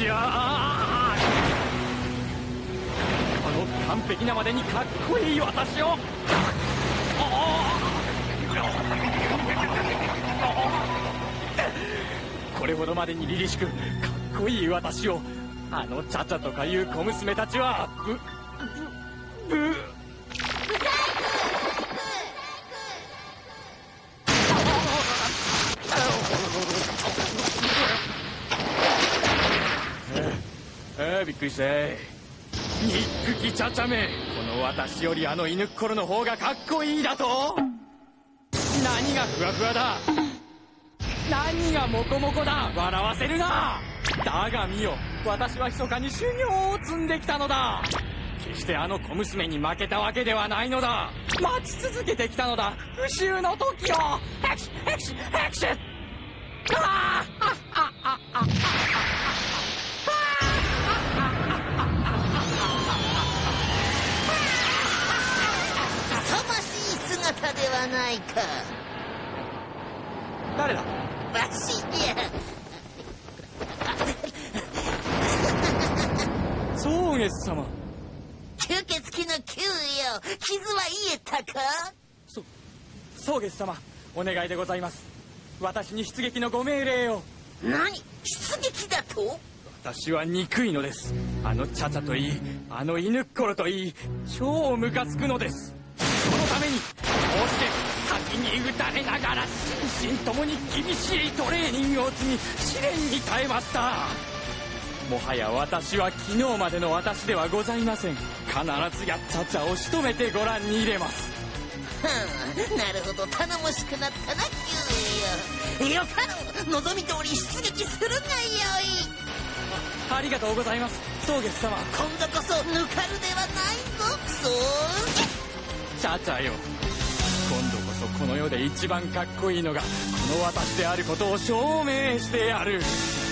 しゃー。この完璧なまでにかっこいい私を。これほどまでに凛々しくかっこいい私をあのチャチャとかいう小娘たちはびっくりした。憎きチャチャめ、この私よりあの犬っころの方がかっこいいだと。何がふわふわだ、何がモコモコだ、笑わせるな。だが見よ、私は密かに修行を積んできたのだ。決してあの小娘に負けたわけではないのだ。待ち続けてきたのだ、復讐の時を。ヘクシヘクシヘクシ。ああ勇ましい姿ではないか。 誰だ。 わしや。 蒼月様。 吸血鬼の吸よ、傷は癒えたか。 蒼月様、お願いでございます。私に出撃のご命令を。 何、出撃だと。 私は憎いのです。あのチャチャといい、あの犬っころといい、超ムカつくのです。そのためにこうして滝に打たれながら心身ともに厳しいトレーニングを積み試練に耐えました。もはや私は昨日までの私ではございません。必ずやチャチャを仕留めてご覧に入れます。 はあ、なるほど、頼もしくなったな、キューよ。よかろう、望み通り出撃するがよい。 ありがとうございます、蒼月様。 今度こそ抜かるではないぞ、そうチャチャよ、今度こそこの世で一番かっこいいのがこの私であることを証明してやる。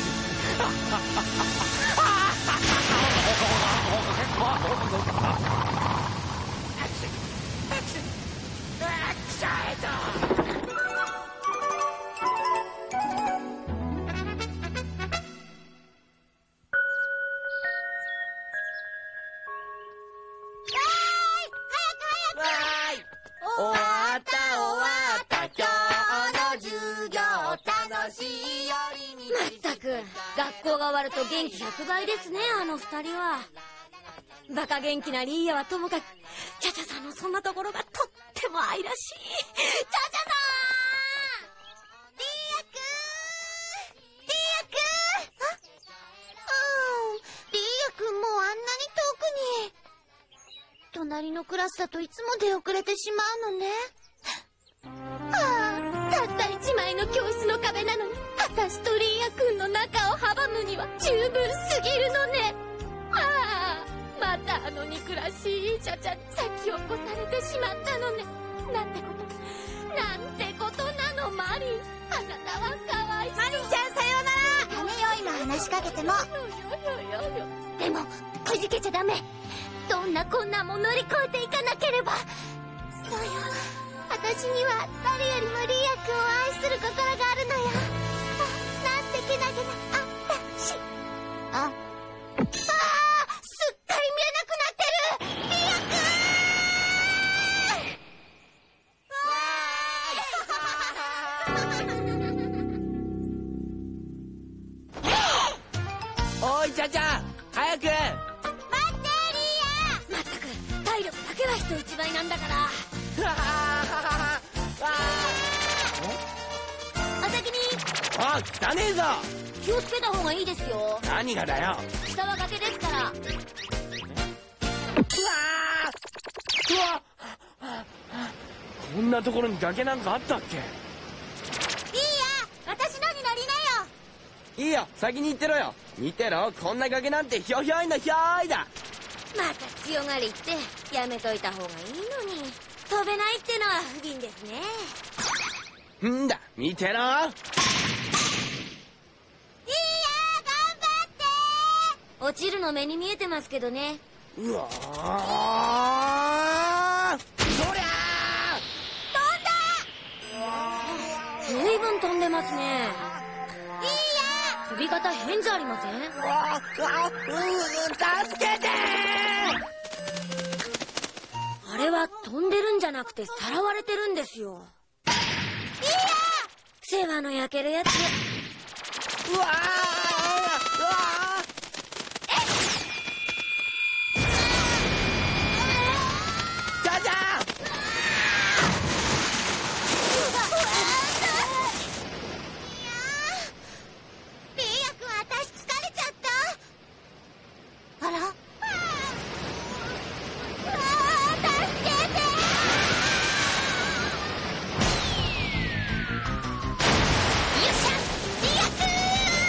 終わった今日の授業楽しいよりに。 まったく学校が終わると元気100倍ですね、あの二人は。バカ元気なリーヤはともかく、チャチャさんのそんなところがとっても愛らしい。チャチャさん、リーヤくん、リーヤくん。 リーヤくんもうあんなに遠くに。隣のクラスだといつも出遅れてしまうのね。たった一枚の教室の壁なのに、私とリーヤくんの仲を阻むには十分すぎるのね。またあの憎らしいチャチャに先を越されてしまったのね。なんてことなの、マリン。あなたはかわいそう。 マリンちゃん、さようなら。ダメよ、今話しかけても。 でもくじけちゃダメ。どんな困難も乗り越えていかなければ。そうよ、私には誰よりもリーヤくんを愛する心があるのよ。なんてけなげな私。すっかり見えなくなってる、リーヤくん。おいチャチャ、早く。 体力だけは人一倍なんだから。お先に。 汚ねえぞ。 気をつけた方がいいですよ。 何がだよ。 下は崖ですから。 うわこんなところに崖なんかあったっけ。 いいや、私のに乗りなよ。 いいよ、先に行ってろよ。見てろ、こんな崖なんてひょひょいのひょーいだ。 また強がりってやめといた方がいいのに。飛べないってのは不憫ですね。 んだ、見てろ。 いいや、頑張って。 落ちるの目に見えてますけどね。 うわー、そりゃー。随分飛んでますね。 いいや、 飛び方変じゃありません？ 助けてあれは飛んでるんじゃなくてさらわれてるんですよ。世話の焼けるやつ。 うわじゃじゃリーヤくん、私疲れちゃった。あら、助けて。よっしゃ、リーヤくん。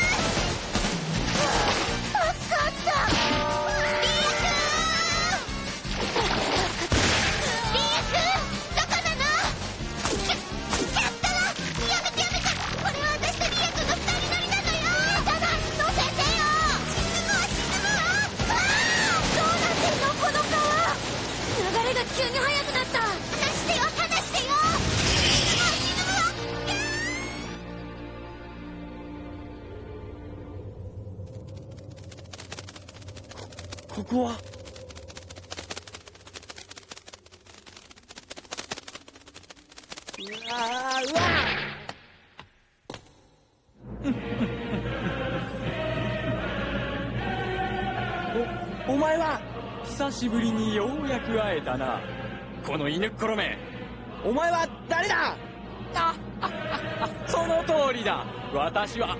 助かった。リーヤくん。リーヤくん、どこなの？キャッタラ、やめてやめて。これは私とリーヤくんの二人乗りなのよ。だな、乗せてよ。沈むわ、沈むわ。どうなってんの、この川。 流れが急に速くなった。 離してよ、離してよ。沈むわ、沈むわ。 ここはうわお前は久しぶりにようやく会えたな、この犬っころめ。 お前は誰だ？ その通りだ。私は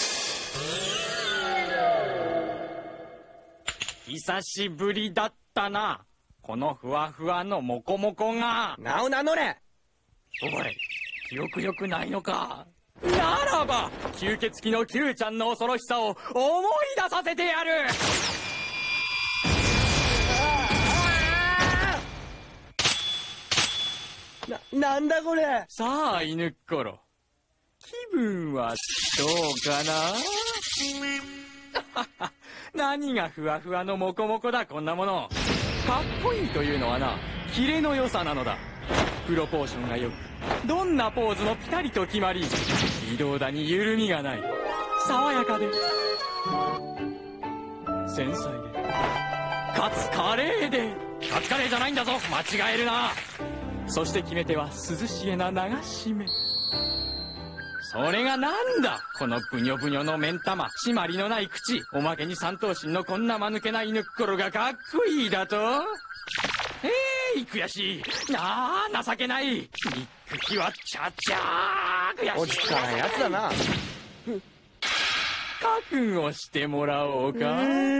久しぶりだったな、このふわふわのモコモコが。 名を名乗れ。 お前記憶力ないのか。ならば吸血鬼の Q ちゃんの恐ろしさを思い出させてやる。 なんだこれ。 さあ犬っころ、気分はどうかな。何がふわふわのモコモコだ、こんなもの。かっこいいというのはな、キレの良さなのだ。プロポーションがよく、どんなポーズもピタリと決まり、微動だに緩みがない、爽やかで繊細で、かつ華麗で、カツカレーじゃないんだぞ、間違えるな。そして決め手は涼しげな流し目。それがなんだ、このブニョブニョの目ん玉、締まりのない口、おまけに三頭身のこんな間抜けな犬っころがかっこいいだと。悔しいなあ、情けない。憎きはちゃちゃー悔しい。 落ち着かないやつだな。 覚悟してもらおうか。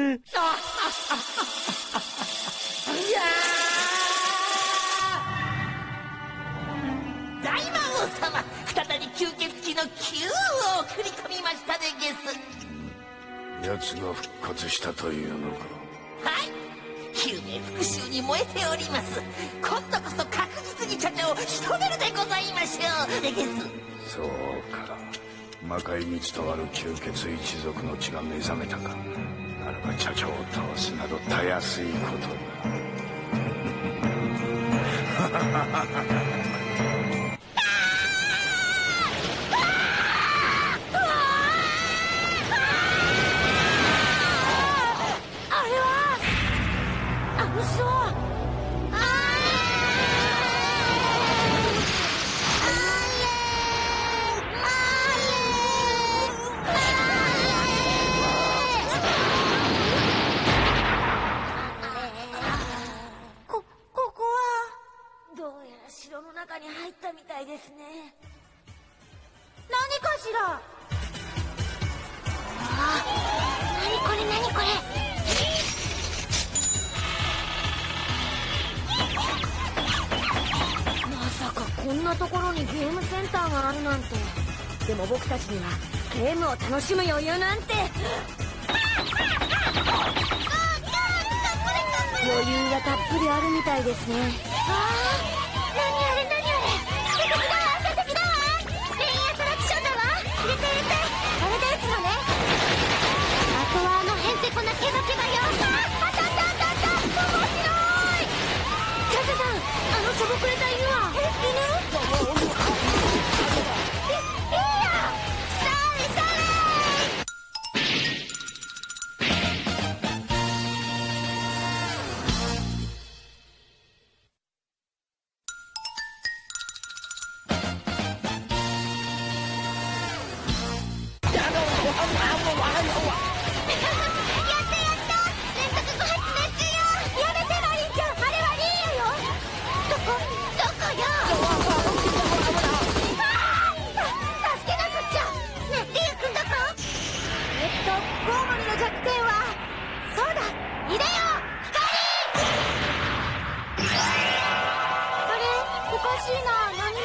大魔王様、再び吸血鬼の Q を送り込みましたでゲス。 奴が復活したというのか。 はい、救命復讐に燃えております。今度こそ確実にチャチャを仕留めるでございましょうでゲス。 そうか、魔界に伝わる吸血一族の血が目覚めたか。ならばチャチャを倒すなどたやすいことだ。 城の中に入ったみたいですね。 何かしら。何これ何これ。 まさかこんなところにゲームセンターがあるなんて。でも僕たちにはゲームを楽しむ余裕なんて。余裕がたっぷりあるみたいですね。 何あれ何あれ。射的だわ射的だわ。レインアトラクションだわ。入れて入れて。あれで撃つのね。あとはあのヘンテコなケバケバよ。あったあったあったあった。面白い。 チャチャさん、あのしょぼくれた犬は犬？いいや。それそれ。 何も出ない。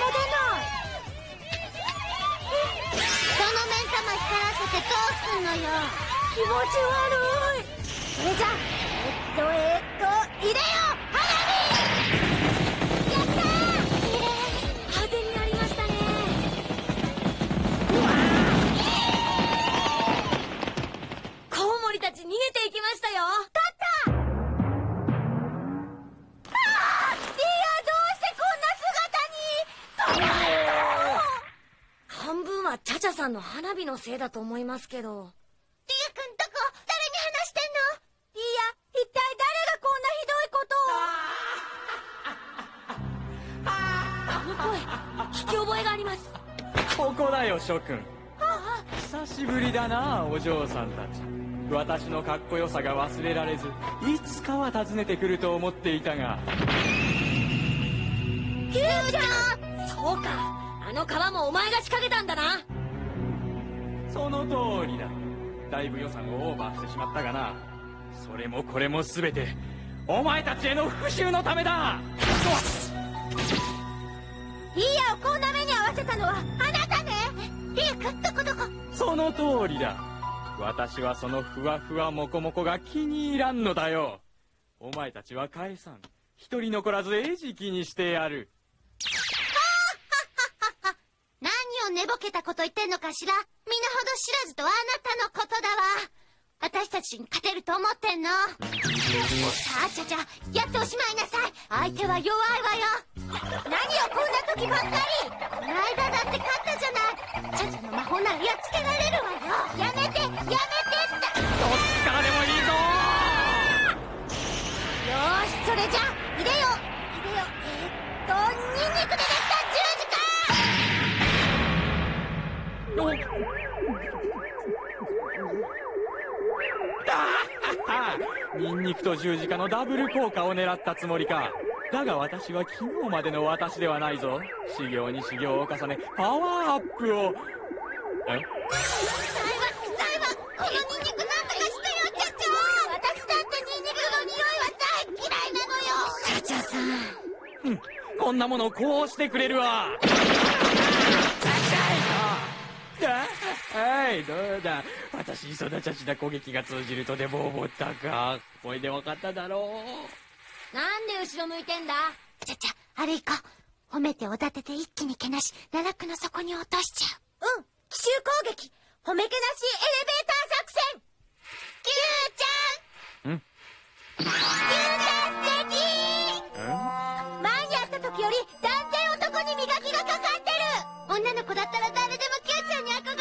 その目ん玉光らせてどうすんのよ。 気持ち悪い。 それじゃ入れよ花火。やったー。 派手になりましたね。コウモリたち逃げていきましたよ。 勝った。ああ、リアどうしてこんな姿に。 半分はチャチャさんの花火のせいだと思いますけど。 リア君とこ誰に話してんの？リア、一体誰がこんなひどいことを。 あの声、聞き覚えがあります。 ここだよ諸君。久しぶりだなお嬢さんたち。私のかっこよさが忘れられず、いつかは訪ねてくると思っていたが。 キューちゃん。 そうか、あの川もお前が仕掛けたんだな。 その通りだ。だいぶ予算をオーバーしてしまったがな。それもこれも全てお前たちへの復讐のためだ。 リアをこんな目に遭わせたのはあなたね。リア君どこどこ。 その通りだ。私はそのふわふわもこもこが気に入らんのだよ。お前たちは返さん。一人残らず餌食にしてやる。 何を寝ぼけたこと言ってんのかしら。身の程知らずとはあなたのことだわ。私たちに勝てると思ってんの？さあちゃちゃ、やっておしまいなさい。相手は弱いわよ。何をこんな時ばっかり。この間だって勝ったじゃない。ちゃちゃの魔法ならやっつけられるわよ。やめてやめてって。 どっちからでもいいぞ。 よーし、それじゃ入れよニンニクでできた十字架。 ニンニクと十字架のダブル効果を狙ったつもりか。だが私は昨日までの私ではないぞ。修行に修行を重ねパワーアップを。 臭いわこのニンニクなんとかしてよちゃちゃ。私だってニンニクの匂いは大嫌いなのよ。 チャチャさん。 こんなものをこうしてくれるわ。はい、どうだ。私にそんなチャチな攻撃が通じるとでも思ったか。これで分かっただろう。 なんで後ろ向いてんだ。 ちゃちゃ、あれ行こう。褒めておだてて一気にけなし奈落の底に落としちゃう。奇襲攻撃、褒めけなしエレベーター作戦。キューちゃん。キューちゃん素敵。前に会った時より断然男に磨きがかかってる。女の子だったら誰でもキューちゃんに憧れち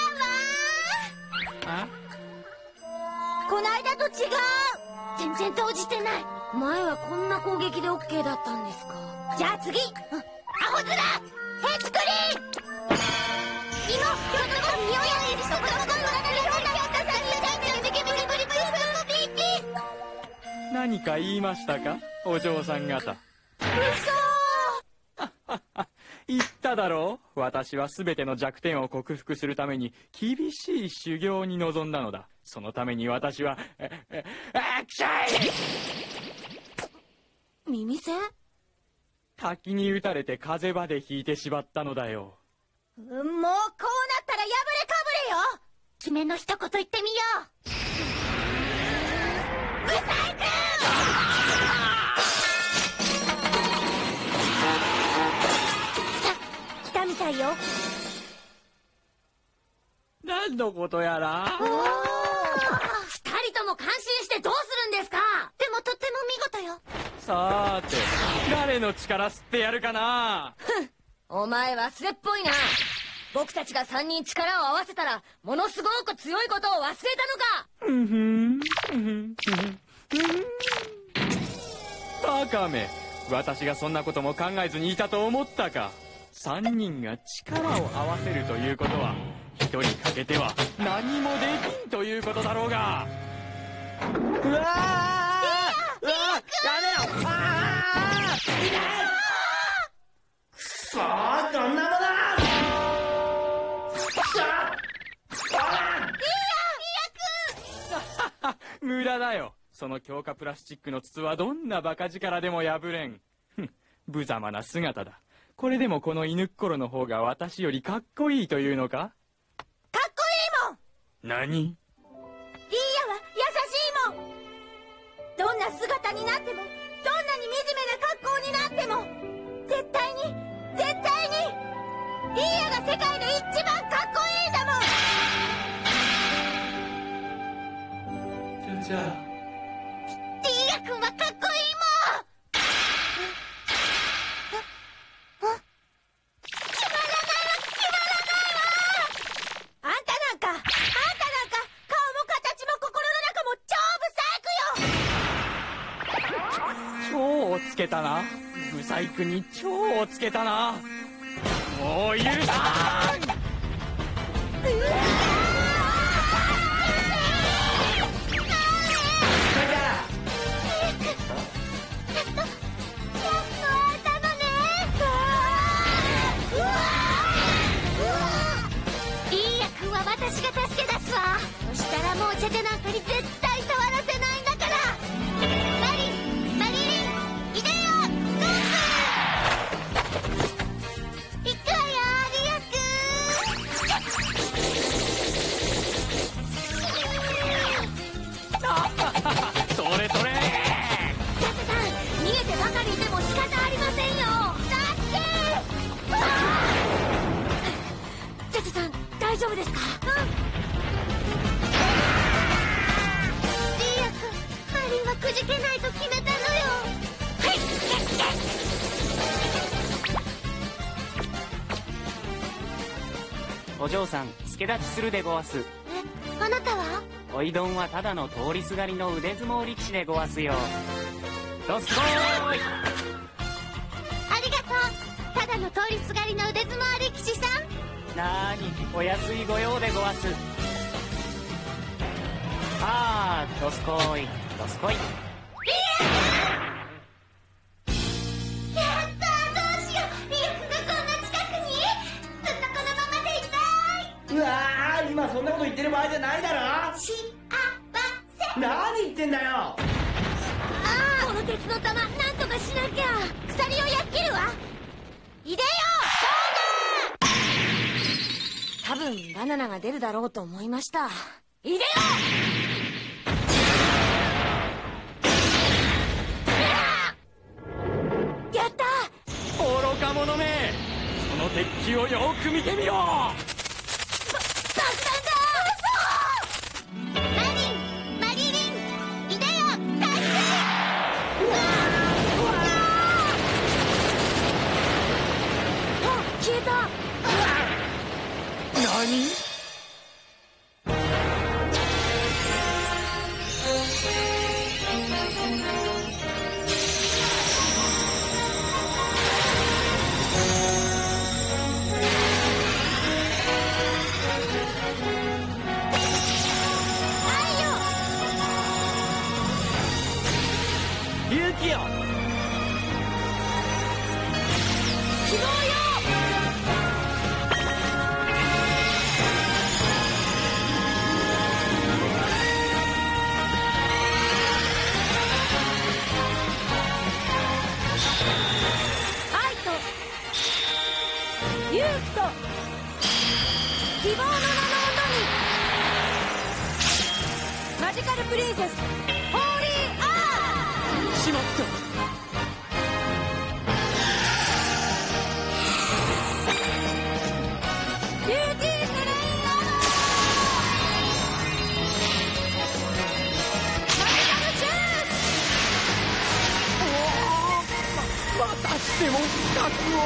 ゃうわ。この間と違う。全然動じてない。 前はこんな攻撃で OK だったんですか。 じゃあ次、アホ面ヘチクリン。今今日の匂いやそこの子の中にいろんなやったさにやいてビキビキブリブリブリブリ。 何か言いましたかお嬢さん方。言っただろう。私は全ての弱点を克服するために厳しい修行に臨んだのだ。そのために私はくしゃい。 耳栓。 滝に打たれて風邪場で引いてしまったのだよ。 もうこうなったら破れかぶれよ。決めの一言言ってみよう。ブサイク。来たみたいよ。 何のことやら。 二人とも感心してどうするんですか。 でもとっても見事よ。 さーて誰の力吸ってやるかな。 お前忘れっぽいな。僕たちが3人力を合わせたらものすごく強いことを忘れたのか。 バカめ。私がそんなことも考えずにいたと思ったか。3人が力を合わせるということは1人欠けては何もできんということだろうが。うわー、やめろ。 くそー、こんなものだ。 無駄だよ。その強化プラスチックの筒はどんなバカ力でも破れん。無様な姿だ。 これでもこの犬っころの方が私よりかっこいいというのか？ かっこいいもん。 何？ リーヤは優しいもん。どんな姿になっても、どんなに惨めな格好になっても、絶対にリーヤが世界で一番かっこいいんだもん。 ちゃちゃ。 リーヤ君はかっこいいもん。 あんたなんか顔も形も心の中も超ブサイクよ。 超をつけたな。ブサイクに超をつけたな。もう許さん。 リーヤ君は私が助け出すわ。そしたらもうチャチャなんかに絶対触らせないんだから。マリリンいでよゴー行くわよリア君。 それそれ。 チャチャさん逃げてばかりいても仕方ありませんよ。助けチャチャさん大丈夫ですか？ リーヤ君マリンはくじけないと決めたのよ。 お嬢さん、助立ちするでごわす。 あなたは？ おいどんはただの通りすがりの腕相撲力士でごわすよ。どすこーい。 ありがとう。ただの通りすがりの腕相撲力士さん。 なーに、お安いご用でごわす。あー、どすこーい、どすこい。 やったー、どうしよう。リア君がこんな近くに。ずっとこのままでいたい。 うわー、今そんなこと言ってる場合じゃないだろ。 幸せ。 何言ってんだよ。 この鉄の玉なんとかしなきゃ。 鎖をやっきるわ。いでよ多分バナナが出るだろうと思いました。 いでよ。 やった愚か者め。その鉄器をよく見てみよう。 マリリンいでよタッ消えた。 何？ 勇気よ。 愛と勇気と希望の名のもとにマジカルプリンセスホーリーアーしまった。 ビューティーセレインまたしても核を。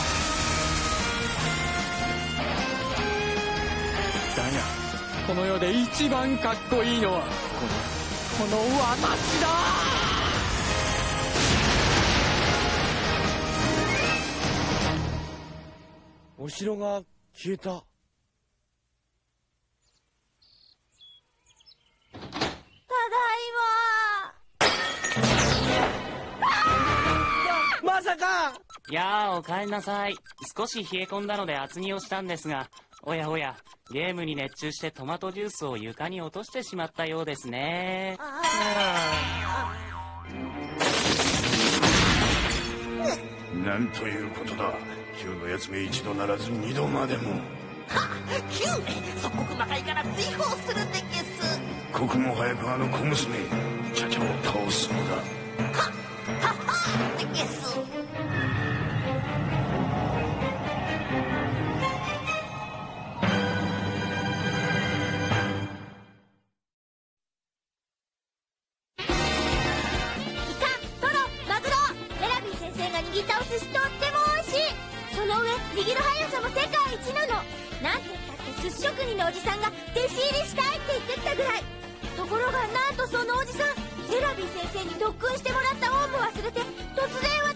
だがこの世で一番かっこいいのはこの私だ。 お城が消えた。 ただいまさか。 やあ、お帰りなさい。少し冷え込んだので厚着をしたんですが、おやおや、ゲームに熱中してトマトジュースを床に落としてしまったようですね。 なんということだ。 旧のやつめ一度ならず二度までも。 はっキュー即刻魔界から追放するでゲス。 一刻も早くあの小娘チャチャを倒すのだ。 はっでゲス。 握ったお寿司とっても美味しい。その上握る速さも世界一なの。なんて言ったって寿司職人のおじさんが弟子入りしたいって言ってきたぐらい。ところがなんとそのおじさんセラビー先生に特訓してもらったオウムを忘れて突然